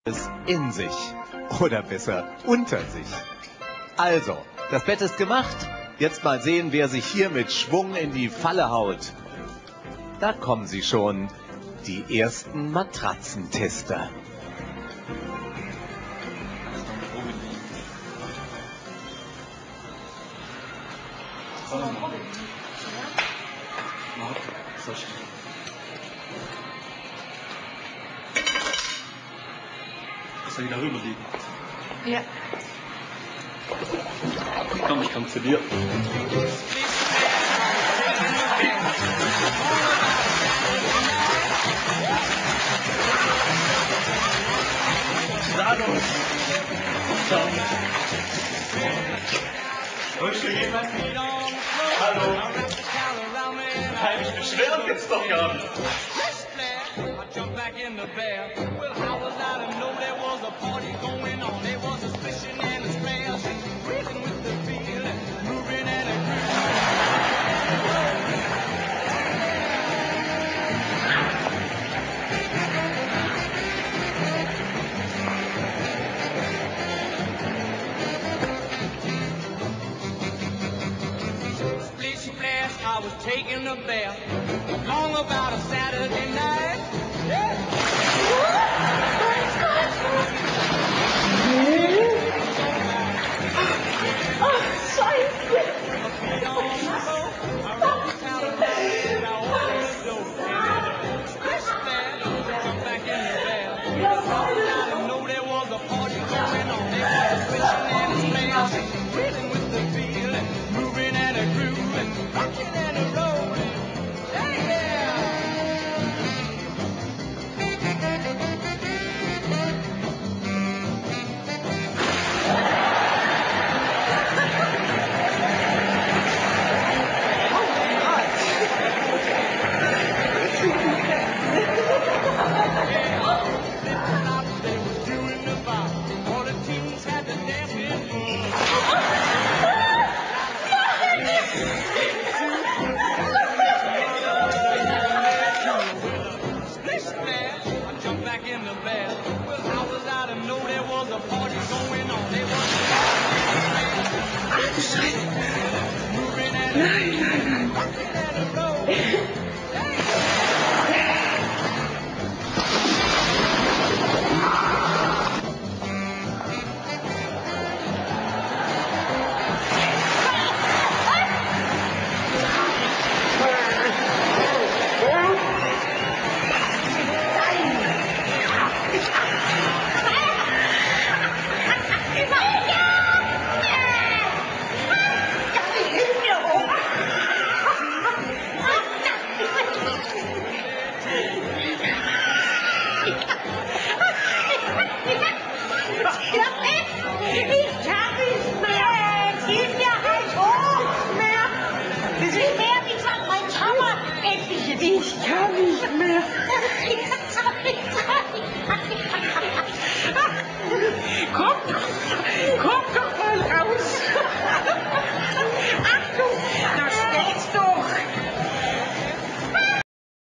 es in sich oder besser unter sich. Also, das Bett ist gemacht. Jetzt mal sehen, wer sich hier mit Schwung in die Falle haut. Da kommen sie schon, die ersten Matratzentester. Soll ich da rüber liegen? Ja. Komm, ich komm zu dir. Hallo. Ciao. Wolltest du jemand? Hallo. Nein, ich beschweren jetzt doch gar nicht. I was taking a bath long about a Saturday night.